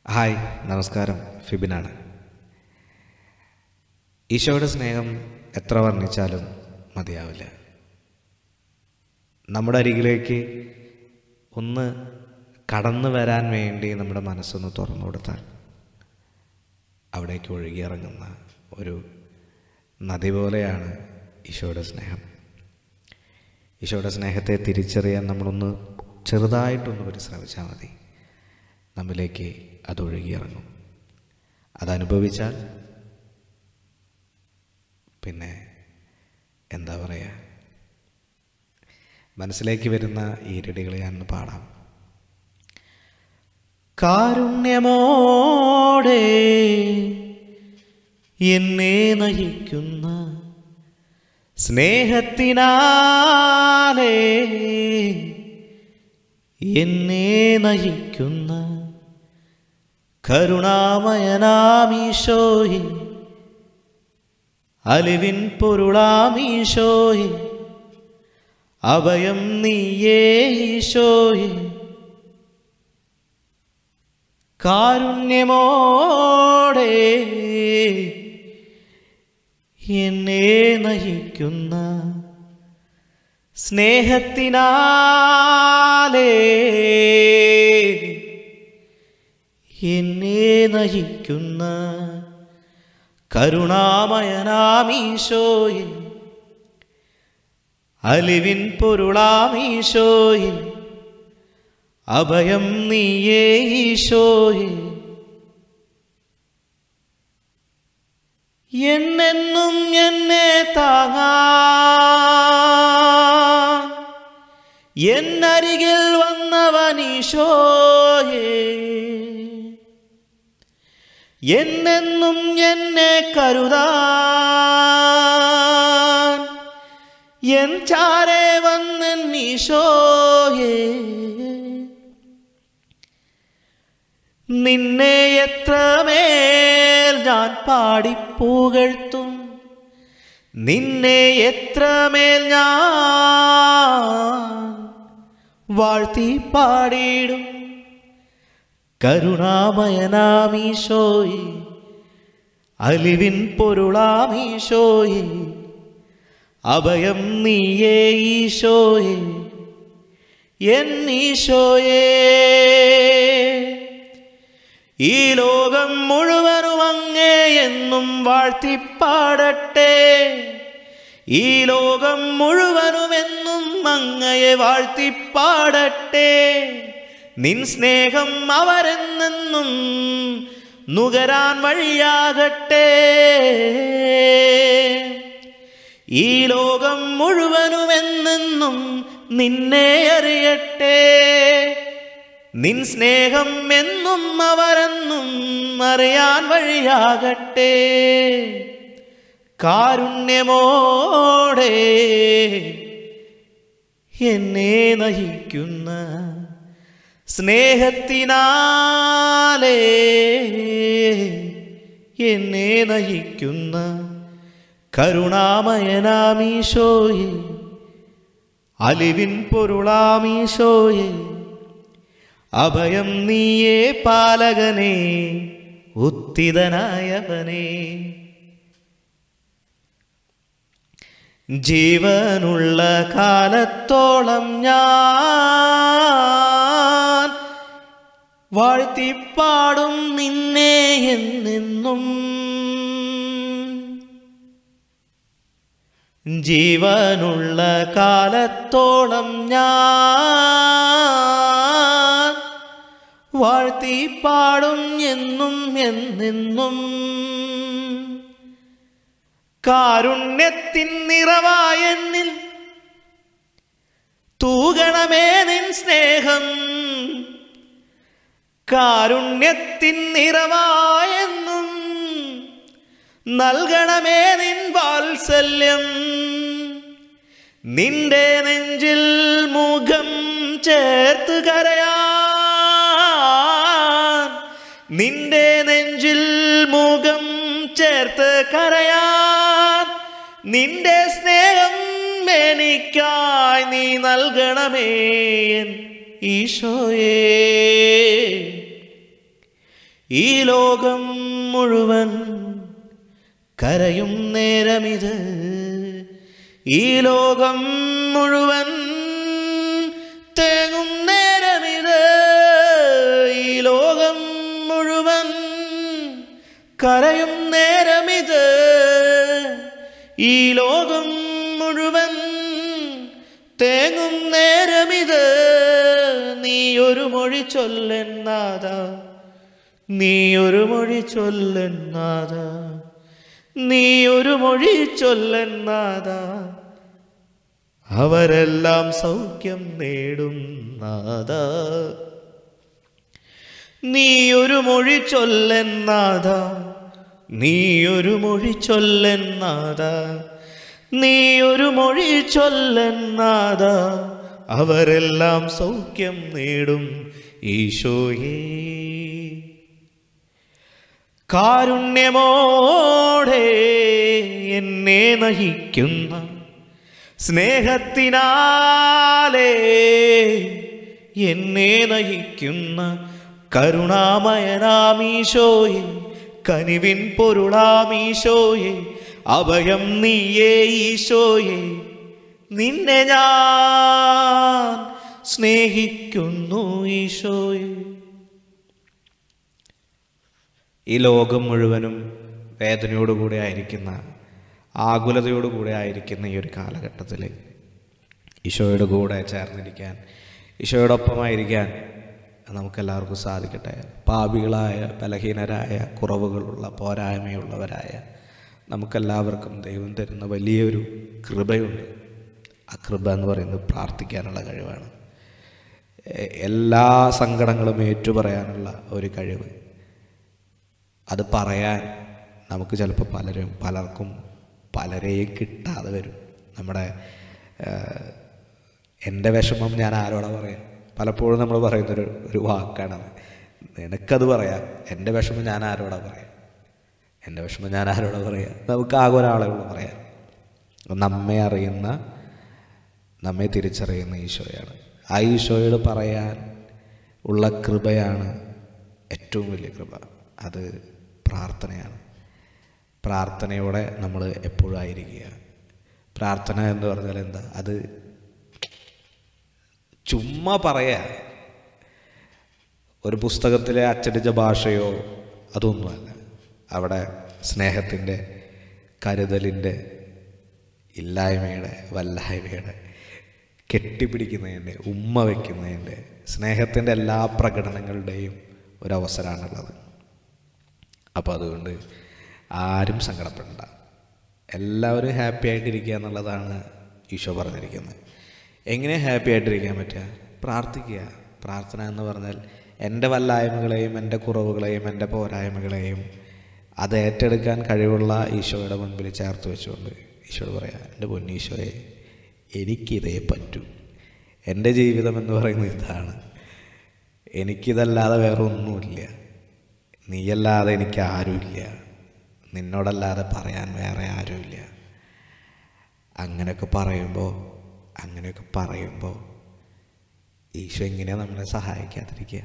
Hi, നമസ്കാരം. ഫിബിനാണ്. ഈശോയുടെ സ്നേഹം എത്ര വർണ്ണിച്ചാലും മതിയാവില്ല. നമ്മുടെ അരികിലേക്ക് ഒന്ന് കടന്നു വരാൻ വേണ്ടി നമ്മുടെ മനസ്സൊന്ന് തുറന്നു കൊടുത്താൽ അവിടേക്ക് ഒഴുകിയിറങ്ങുന്ന ഒരു നദി പോലെയാണ് ഈശോയുടെ സ്നേഹം. ഈശോയുടെ സ്നേഹത്തെ തിരിച്ചറിയാൻ നമ്മളൊന്ന് ചെറുതായിട്ടൊന്ന് പരിശ്രമിച്ചാൽ മതി. നമ്മിലേക്ക് അതൊഴുകിയിറങ്ങും. അതനുഭവിച്ചാൽ പിന്നെ എന്താ പറയുക, മനസ്സിലേക്ക് വരുന്ന ഈരടികളെ ഞാൻ പാടാം. കാരുണ്യമോടെ എന്നെ നയിക്കുന്ന സ്നേഹത്തിനാലേ എന്നെ നയിക്കുന്ന കരുണാമയനാമീശോയെ, അലിവിൻ പൊരുളാമീശോയെ, അഭയം നീയേ ഈശോയെ. കാരുണ്യമോടെ എന്നെ നയിക്കുന്ന സ്നേഹത്തിനാലേ എന്നെ നയിക്കുന്ന കരുണാമയനാമീശോയെ, അലിവിൻ പൊരുളാമീശോയെ, അഭയം നീയേ ഈശോയെ. എന്നെന്നും എന്നെ താങ്ങാൻ എന്നരികിൽ വന്നവനീശോയെ, എന്നെന്നും എന്നെ കരുതാൻ എൻ ചാരെ വന്നീശോയെ. നിന്നെ എത്രമേൽ ഞാൻ പാടിപ്പുകഴ്ത്തും, നിന്നെ എത്രമേൽ ഞാൻ വാഴ്ത്തി പാടിടും. കരുണാമയനാമീശോയെ, അലിവിൻ പൊരുളാമീശോയെ, അഭയം നീയേ ഈശോയെ, എന്നീശോയേ. ഈ ലോകം മുഴുവനും അങ്ങേ എന്നും വാഴ്ത്തിപ്പാടട്ടെ, ഈ ലോകം മുഴുവനും എന്നും അങ്ങയെ വാഴ്ത്തിപ്പാടട്ടെ. നിൻ സ്നേഹം അവരെന്നെന്നും നുകരാൻ വഴിയാകട്ടെ. ഈ ലോകം മുഴുവനും എന്നെന്നും നിന്നെ അറിയട്ടെ. നിൻ സ്നേഹം എന്നും അവരെന്നും അറിയാൻ വഴിയാകട്ടെ. കാരുണ്യമോടെ എന്നെ നയിക്കുന്ന സ്നേഹത്തിനാലേ എന്നെ നയിക്കുന്ന കരുണാമയനാമീശോയെ, അലിവിൻ പൊരുളാമീശോയെ, അഭയം നീയേ പാലകനേ, ഉത്തിതനായവനേ. ജീവനുള്ള കാലത്തോളം ഞാൻ വാഴ്ത്തിപ്പാടും നിന്നെ എന്നെന്നും. ജീവനുള്ള കാലത്തോളം ഞാൻ വാഴ്ത്തിപ്പാടും എന്നും എന്നെന്നും. കാരുണ്യത്തിൻ നിറവായ എന്നിൽ തൂകണമേ നിൻ സ്നേഹം, കാരുണ്യത്തിൻ നിറവായെന്നും നൽകണമേ നിൻ വാത്സല്യം. നിന്റെ നെഞ്ചിൽ മുഖം ചേർത്ത് കരയാൻ, നിന്റെ നെഞ്ചിൽ മുഖം ചേർത്ത് കരയാൻ, നിന്റെ സ്നേഹം എനിക്കായി നീ നൽകണമേ ഈശോയേ. ഈ ലോകം മുഴുവൻ കരയും നേരമിത്, ഈ ലോകം മുഴുവൻ തേങ്ങും നേരമിത്, ഈ ലോകം മുഴുവൻ കരയും നേരമിത്, ഈ ലോകം മുഴുവൻ തേങ്ങും നേരമിത്. നീ ഒരു മൊഴി ചൊല്ലെന്നാഥ, നീ ഒരു മൊഴി ചൊല്ലെന്നാഥ, നീ ഒരു മൊഴി ചൊല്ലെന്നാഥ, അവരെല്ലാം സൗഖ്യം നേടുന്നാഥ. നീ ഒരു മൊഴി ചൊല്ലെന്നാഥ, നീ ഒരു മൊഴി ചൊല്ലെന്നാഥ, നീ ഒരു മൊഴി ചൊല്ലെന്നാഥ, അവരെല്ലാം സൗഖ്യം നേടും ഈശോയേ. കാരുണ്യമോടെ എന്നെ നയിക്കുന്ന സ്നേഹത്തിനാലേ എന്നെ നയിക്കുന്ന കരുണാമയനാമീശോയെ, കനിവിൻ പൊരുളാമീശോയെ, അഭയം നീയേ ഈശോയെ, നിന്നെ ഞാൻ സ്നേഹിക്കുന്നു ഈശോയെ. ഈ ലോകം മുഴുവനും വേദനയോടുകൂടെ ആയിരിക്കുന്ന, ആകുലതയോടുകൂടെ ആയിരിക്കുന്ന ഈ ഒരു കാലഘട്ടത്തിൽ ഈശോയുടെ കൂടെ ചേർന്നിരിക്കാൻ, ഈശോയോടൊപ്പമായിരിക്കാൻ നമുക്കെല്ലാവർക്കും സാധിക്കട്ടെ. പാപികളായ, ബലഹീനരായ, കുറവുകളുള്ള, പോരായ്മയുള്ളവരായ നമുക്കെല്ലാവർക്കും ദൈവം തരുന്ന വലിയൊരു കൃപയുണ്ട്. ആ കൃപ എന്ന് പറയുന്നത് പ്രാർത്ഥിക്കാനുള്ള കഴിവാണ്. എല്ലാ സങ്കടങ്ങളും ഏറ്റുപറയാനുള്ള ഒരു കഴിവ്. അത് പറയാൻ നമുക്ക് ചിലപ്പോൾ പലർക്കും പലരെയും കിട്ടാതെ വരും. നമ്മുടെ എൻ്റെ വിഷമം ഞാൻ ആരോടാ പറയാം? പലപ്പോഴും നമ്മൾ പറയുന്നൊരു വാക്കാണത്. നിനക്കത് പറയാം, എൻ്റെ വിഷമം ഞാൻ ആരോടാ പറയാം? എൻ്റെ വിഷമം ഞാൻ ആരോടാ പറയാം? നമുക്ക് ആകെ ഒരാളെ ഉള്ളൂ പറയാൻ. നമ്മെ അറിയുന്ന, നമ്മെ തിരിച്ചറിയുന്ന ഈശോയാണ്. ആ ഈശോയോട് പറയാൻ ഉള്ള കൃപയാണ് ഏറ്റവും വലിയ കൃപ. അത് പ്രാർത്ഥനയാണ്. പ്രാർത്ഥനയോടെ നമ്മൾ എപ്പോഴും ആയിരിക്കുക. പ്രാർത്ഥന എന്ന് പറഞ്ഞാൽ എന്താ? അത് ചുമ്മാ പറയാ, ഒരു പുസ്തകത്തിലെ അച്ചടിച്ച ഭാഷയോ അതൊന്നുമല്ല. അവിടെ സ്നേഹത്തിൻ്റെ, കരുതലിൻ്റെ, ഇല്ലായ്മയുടെ, വല്ലായ്മയുടെ, കെട്ടിപ്പിടിക്കുന്നതിൻ്റെ, ഉമ്മ വയ്ക്കുന്നതിൻ്റെ, സ്നേഹത്തിൻ്റെ എല്ലാ പ്രകടനങ്ങളുടെയും ഒരവസരമാണുള്ളത്. അപ്പോൾ അതുകൊണ്ട് ആരും സങ്കടപ്പെടണ്ട, എല്ലാവരും ഹാപ്പി ആയിട്ടിരിക്കുക എന്നുള്ളതാണ് ഈശോ പറഞ്ഞിരിക്കുന്നത്. എങ്ങനെ ഹാപ്പി ആയിട്ടിരിക്കാൻ പറ്റുക? പ്രാർത്ഥിക്കുക. പ്രാർത്ഥന എന്ന് പറഞ്ഞാൽ എൻ്റെ വല്ലായ്മകളെയും, എൻ്റെ കുറവുകളെയും, എൻ്റെ പോരായ്മകളെയും അത് ഏറ്റെടുക്കാൻ കഴിവുള്ള ഈശോയുടെ മുൻപിൽ ചേർത്ത് വെച്ചുകൊണ്ട് ഈശോയോട് പറയാം, എൻ്റെ പൊന്നീശോയെ, എനിക്കിതേ പറ്റൂ, എൻ്റെ ജീവിതം എന്ന് പറയുന്നത് ഇതാണ്, എനിക്കിതല്ലാതെ വേറെ ഒന്നുമില്ല, നീയല്ലാതെ എനിക്ക് ആരുമില്ല, നിന്നോടല്ലാതെ പറയാൻ വേറെ ആരുമില്ല. അങ്ങനെയൊക്കെ പറയുമ്പോൾ ഈശോ എങ്ങനെയാണ് നമ്മളെ സഹായിക്കാതിരിക്കുക?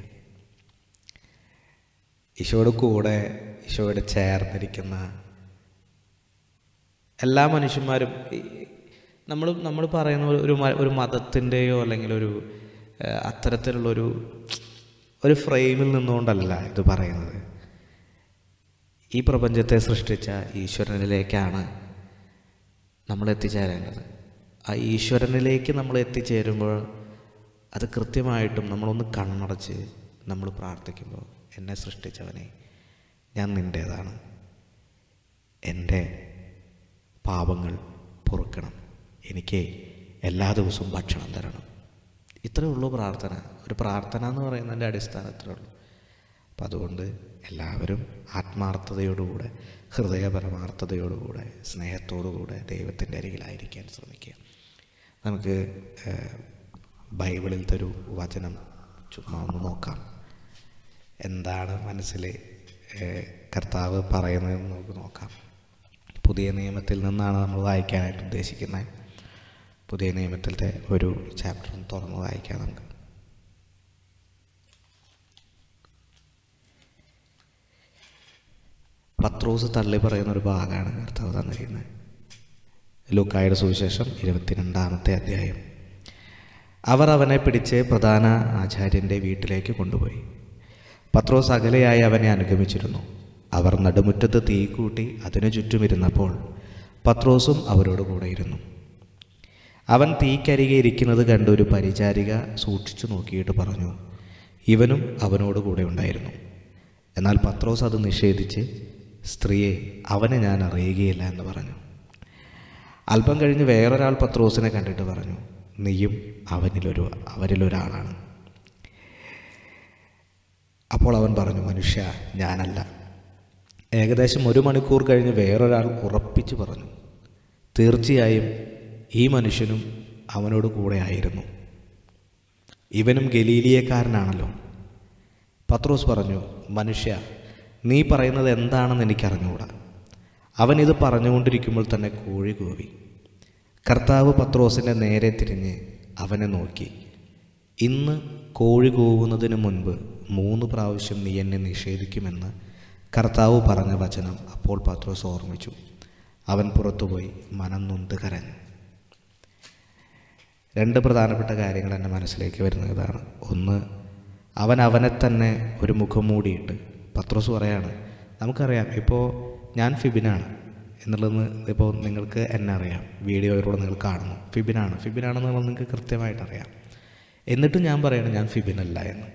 ഈശോയുടെ കൂടെ, ഈശോയോട് ചേർന്നിരിക്കുന്ന എല്ലാ മനുഷ്യന്മാരും, നമ്മൾ പറയുന്ന ഒരു മതത്തിൻ്റെയോ അല്ലെങ്കിൽ അത്തരത്തിലുള്ളൊരു ഫ്രെയിമിൽ നിന്നുകൊണ്ടല്ല ഇത് പറയുന്നത്. ഈ പ്രപഞ്ചത്തെ സൃഷ്ടിച്ച ഈശ്വരനിലേക്കാണ് നമ്മൾ എത്തിച്ചേരേണ്ടത്. ആ ഈശ്വരനിലേക്ക് നമ്മൾ എത്തിച്ചേരുമ്പോൾ അത് കൃത്യമായിട്ടും നമ്മളൊന്ന് കണ്ണടച്ച് നമ്മൾ പ്രാർത്ഥിക്കുമ്പോൾ, എന്നെ സൃഷ്ടിച്ചവനെ, ഞാൻ നിൻ്റേതാണ്, എൻ്റെ പാപങ്ങൾ പൊറുക്കണം, എനിക്ക് എല്ലാ ദിവസവും ഭക്ഷണം തരണം. ഇത്രയേ ഉള്ളൂ പ്രാർത്ഥന. ഒരു പ്രാർത്ഥന എന്ന് പറയുന്നതിൻ്റെ അടിസ്ഥാനം ഇത്രയേ ഉള്ളൂ. അപ്പം അതുകൊണ്ട് എല്ലാവരും ആത്മാർത്ഥതയോടുകൂടെ, ഹൃദയപരമാർത്ഥതയോടുകൂടെ, സ്നേഹത്തോടുകൂടെ ദൈവത്തിൻ്റെ അരികിലായിരിക്കാൻ ശ്രമിക്കുക. നമുക്ക് ബൈബിളിലത്തെ ഒരു വചനം ചുമ്മാ ഒന്ന് നോക്കാം. എന്താണ് മനസ്സിൽ കർത്താവ് പറയുന്നതെന്ന് നമുക്ക് നോക്കാം. പുതിയ നിയമത്തിൽ നിന്നാണ് നമ്മൾ വായിക്കാനായിട്ട് ഉദ്ദേശിക്കുന്നത്. പുതിയ നിയമത്തിലത്തെ ഒരു ചാപ്റ്റർ തുറന്ന് വായിക്കാം നമുക്ക്. പത്രോസ് തള്ളി പറയുന്ന ഒരു ഭാഗമാണ് കർത്താവ് തന്നിരിക്കുന്നത്. ലൂക്കായുടെ സുവിശേഷം 22-ാമത്തെ അധ്യായം. അവർ അവനെ പിടിച്ച് പ്രധാന ആചാര്യൻ്റെ വീട്ടിലേക്ക് കൊണ്ടുപോയി. പത്രോസ് അകലെയായി അവനെ അനുഗമിച്ചിരുന്നു. അവർ നടുമുറ്റത്ത് തീ കൂട്ടി അതിനു ചുറ്റുമിരുന്നപ്പോൾ പത്രോസും അവരോട് കൂടെ ഇരുന്നു. അവൻ തീക്കരികെ ഇരിക്കുന്നത് കണ്ട് ഒരു പരിചാരിക സൂക്ഷിച്ചു നോക്കിയിട്ട് പറഞ്ഞു, ഇവനും അവനോട് കൂടെ ഉണ്ടായിരുന്നു. എന്നാൽ പത്രോസ് അത് നിഷേധിച്ച്, സ്ത്രീയെ, അവനെ ഞാൻ അറിയുകയില്ല എന്ന് പറഞ്ഞു. അല്പം കഴിഞ്ഞ് വേറൊരാൾ പത്രോസിനെ കണ്ടിട്ട് പറഞ്ഞു, നീയും അവരിലൊരാളാണ്. അപ്പോൾ അവൻ പറഞ്ഞു, മനുഷ്യ, ഞാനല്ല. ഏകദേശം 1 മണിക്കൂർ കഴിഞ്ഞ് വേറൊരാൾ ഉറപ്പിച്ചു പറഞ്ഞു, തീർച്ചയായും ഈ മനുഷ്യനും അവനോട് കൂടെ ആയിരുന്നു. ഇവനും ഗലീലിയക്കാരനാണല്ലോ. പത്രോസ് പറഞ്ഞു, മനുഷ്യ, നീ പറയുന്നത് എന്താണെന്ന് എനിക്കറിഞ്ഞുകൂടാ. അവൻ ഇത് പറഞ്ഞുകൊണ്ടിരിക്കുമ്പോൾ തന്നെ കോഴി കൂവി. കർത്താവ് പത്രോസിൻ്റെ നേരെ തിരിഞ്ഞ് അവനെ നോക്കി, ഇന്ന് കോഴി കൂവുന്നതിന് മുൻപ് 3 പ്രാവശ്യം നീ എന്നെ നിഷേധിക്കുമെന്ന് കർത്താവ് പറഞ്ഞ വചനം അപ്പോൾ പത്രോസ് ഓർമ്മിച്ചു. അവൻ പുറത്തുപോയി മനം നൊന്ത് കരഞ്ഞു. 2 പ്രധാനപ്പെട്ട കാര്യങ്ങൾ എൻ്റെ മനസ്സിലേക്ക് വരുന്നത് ഇതാണ്. ഒന്ന്, അവനെ തന്നെ ഒരു മുഖം മൂടിയിട്ട് പത്രോസ് പറയാണ്, നമുക്കറിയാം ഇപ്പോൾ ഞാൻ ഫിബിനാണ് എന്നുള്ളത്. ഇപ്പോൾ നിങ്ങൾക്ക് എന്നെ അറിയാം, വീഡിയോയിലൂടെ നിങ്ങൾ കാണുന്നു. ഫിബിനാണെന്നുള്ളത് നിങ്ങൾക്ക് കൃത്യമായിട്ടറിയാം. എന്നിട്ടും ഞാൻ പറയണം ഞാൻ ഫിബിനല്ല എന്ന്.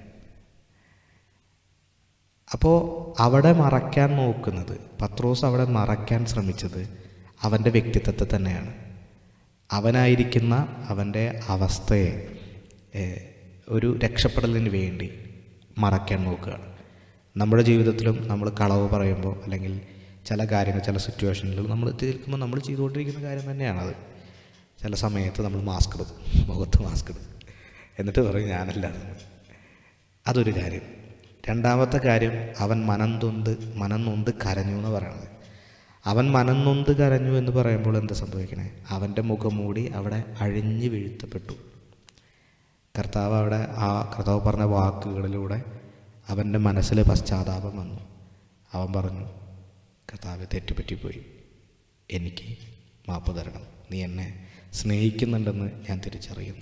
അപ്പോൾ അവിടെ മറയ്ക്കാൻ നോക്കുന്നത്, പത്രോസ് അവിടെ മറയ്ക്കാൻ ശ്രമിച്ചത് അവൻ്റെ വ്യക്തിത്വത്തെ തന്നെയാണ്. അവനായിരിക്കുന്ന അവൻ്റെ അവസ്ഥയെ ഒരു രക്ഷപ്പെടലിന് വേണ്ടി മറയ്ക്കാൻ നോക്കുകയാണ്. നമ്മുടെ ജീവിതത്തിലും നമ്മൾ കളവ് പറയുമ്പോൾ, അല്ലെങ്കിൽ ചില കാര്യങ്ങൾ, ചില സിറ്റുവേഷനിൽ നമ്മൾ എത്തിയിരിക്കുമ്പോൾ നമ്മൾ ചെയ്തുകൊണ്ടിരിക്കുന്ന കാര്യം തന്നെയാണത്. ചില സമയത്ത് നമ്മൾ മാസ്ക് എടുക്കും, മുഖത്ത് മാസ്ക് എടുക്കും, എന്നിട്ട് പറയും ഞാനല്ല. അതൊരു കാര്യം. 2ാമത്തെ കാര്യം, അവൻ മനം നൊന്ത് കരഞ്ഞു എന്ന് പറയണത്. അവൻ മനം നൊന്ത് കരഞ്ഞു എന്ന് പറയുമ്പോൾ എന്താ സംഭവിക്കണേ? അവൻ്റെ മുഖം മൂടി അവിടെ അഴിഞ്ഞു വീഴ്ത്തപ്പെട്ടു. കർത്താവ് പറഞ്ഞ വാക്കുകളിലൂടെ അവൻ്റെ മനസ്സിൽ പശ്ചാത്താപം വന്നു. അവൻ പറഞ്ഞു, കർത്താവെ, തെറ്റുപറ്റിപ്പോയി, എനിക്ക് മാപ്പ് തരണം, നീ എന്നെ സ്നേഹിക്കുന്നുണ്ടെന്ന് ഞാൻ തിരിച്ചറിയുന്നു.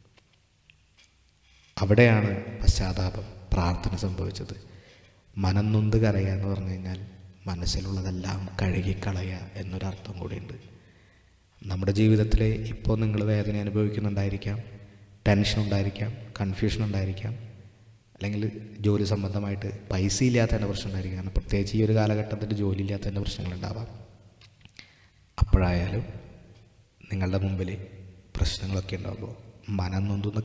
അവിടെയാണ് പശ്ചാത്താപം, പ്രാർത്ഥന സംഭവിച്ചത്. മനം നൊന്ത് കരയുക എന്ന് പറഞ്ഞു കഴിഞ്ഞാൽ മനസ്സിലുള്ളതെല്ലാം കഴുകിക്കളയുക എന്നൊരർത്ഥം കൂടിയുണ്ട്. നമ്മുടെ ജീവിതത്തിൽ ഇപ്പോൾ നിങ്ങൾ വേദന അനുഭവിക്കുന്നുണ്ടായിരിക്കാം, ടെൻഷൻ ഉണ്ടായിരിക്കാം, കൺഫ്യൂഷൻ ഉണ്ടായിരിക്കാം, അല്ലെങ്കിൽ ജോലി സംബന്ധമായിട്ട് പൈസ ഇല്ലാത്തതിൻ്റെ പ്രശ്നം ഉണ്ടായിരിക്കും. കാരണം പ്രത്യേകിച്ച് ഈ ഒരു കാലഘട്ടത്തിൽ ജോലി ഇല്ലാത്തതിൻ്റെ പ്രശ്നങ്ങളുണ്ടാവാം. അപ്പോഴായാലും നിങ്ങളുടെ മുമ്പിൽ പ്രശ്നങ്ങളൊക്കെ ഉണ്ടാകുമ്പോൾ മനം നൊന്തൊന്ന്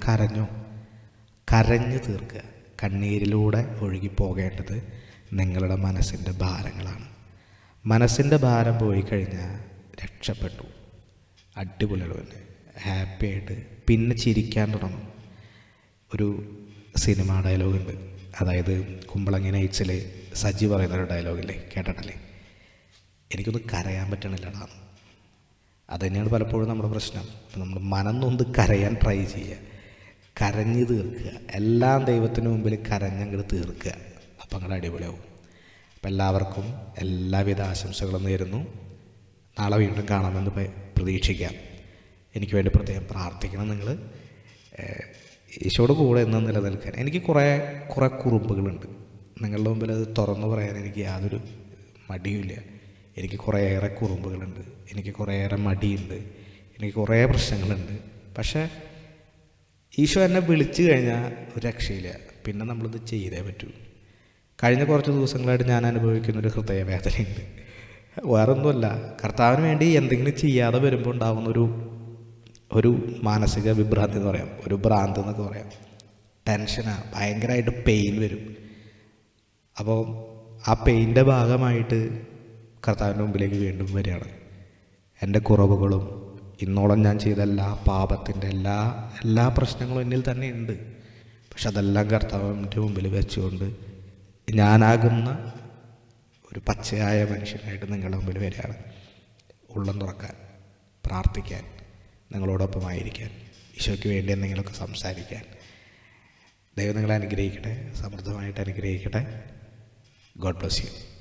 കരഞ്ഞു തീർക്കുക. കണ്ണീരിലൂടെ ഒഴുകിപ്പോകേണ്ടത് നിങ്ങളുടെ മനസ്സിൻ്റെ ഭാരങ്ങളാണ്. മനസ്സിൻ്റെ ഭാരം പോയി കഴിഞ്ഞാൽ രക്ഷപ്പെട്ടു, അടിപൊളിയാണ്, ഹാപ്പി ആയിട്ട് പിന്നെ ചിരിക്കാൻ തുടങ്ങും. ഒരു സിനിമ ഡയലോഗുണ്ട്, അതായത് കുമ്പളങ്ങി നൈറ്റ്സിൽ സജി പറയുന്നൊരു ഡയലോഗില്ലേ, കേട്ടിട്ടല്ലേ? എനിക്കൊന്ന് കരയാൻ പറ്റണില്ലടാ. അതുതന്നെയാണ് പലപ്പോഴും നമ്മുടെ പ്രശ്നം. അപ്പം നമ്മൾ മനം നൊന്ത് കരയാൻ ട്രൈ ചെയ്യുക, കരഞ്ഞ് തീർക്കുക. എല്ലാം ദൈവത്തിന് മുമ്പിൽ കരഞ്ഞങ്ങോട്ട് തീർക്കുക. അപ്പം അങ്ങോട്ട് അടിപൊളിയാവും. അപ്പം എല്ലാവർക്കും എല്ലാവിധ ആശംസകളും നേരുന്നു. നാളെ വീണ്ടും കാണാമെന്ന് പ്രതീക്ഷിക്കാം. എനിക്ക് വേണ്ടി പ്രത്യേകം പ്രാർത്ഥിക്കണം നിങ്ങൾ. ഈശോയുടെ കൂടെ എന്ന് നിലനിൽക്കാൻ എനിക്ക് കുറേ കുറുമ്പുകളുണ്ട്. നിങ്ങളുടെ മുമ്പിൽ അത് തുറന്നു പറയാൻ എനിക്ക് യാതൊരു മടിയുമില്ല. എനിക്ക് കുറേയേറെ കുറുമ്പുകളുണ്ട്, എനിക്ക് കുറേയേറെ മടിയുണ്ട്, എനിക്ക് കുറേ പ്രശ്നങ്ങളുണ്ട്. പക്ഷേ ഈശോ എന്നെ വിളിച്ചു കഴിഞ്ഞാൽ ഒരു രക്ഷയില്ല, പിന്നെ നമ്മളിത് ചെയ്തേ പറ്റൂ. കഴിഞ്ഞ കുറച്ച് ദിവസങ്ങളായിട്ട് ഞാൻ അനുഭവിക്കുന്നൊരു ഹൃദയവേദനയുണ്ട്. വേറൊന്നുമല്ല, കർത്താവിന് വേണ്ടി എന്തെങ്കിലും ചെയ്യാതെ വരുമ്പോൾ ഉണ്ടാകുന്ന ഒരു മാനസിക വിഭ്രാന്തി എന്ന് പറയാം, ഒരു ഭ്രാന്ത് എന്നൊക്കെ പറയാം. ടെൻഷനാണ്, ഭയങ്കരമായിട്ട് പെയിൻ വരും. അപ്പോൾ ആ പെയിൻ്റെ ഭാഗമായിട്ട് കർത്താവിൻ്റെ മുമ്പിലേക്ക് വീണ്ടും വരികയാണ്. എൻ്റെ കുറവുകളും ഇന്നോളം ഞാൻ ചെയ്ത എല്ലാ പാപത്തിൻ്റെ എല്ലാ പ്രശ്നങ്ങളും എന്നിൽ തന്നെ ഉണ്ട്. പക്ഷെ അതെല്ലാം കർത്താവിൻ്റെ മുമ്പിൽ വെച്ചുകൊണ്ട് ഞാനാകുന്ന ഒരു പച്ചയായ മനുഷ്യനായിട്ട് നിങ്ങളുടെ മുമ്പിൽ വരികയാണ്. ഉള്ളം തുറക്കാൻ, പ്രാർത്ഥിക്കാൻ, നിങ്ങളോടൊപ്പമായിരിക്കാൻ, ഈശോയ്ക്ക് വേണ്ടി എന്തെങ്കിലുമൊക്കെ സംസാരിക്കാൻ. ദൈവം നിങ്ങളെ അനുഗ്രഹിക്കട്ടെ, സമൃദ്ധമായിട്ട് അനുഗ്രഹിക്കട്ടെ. God bless U.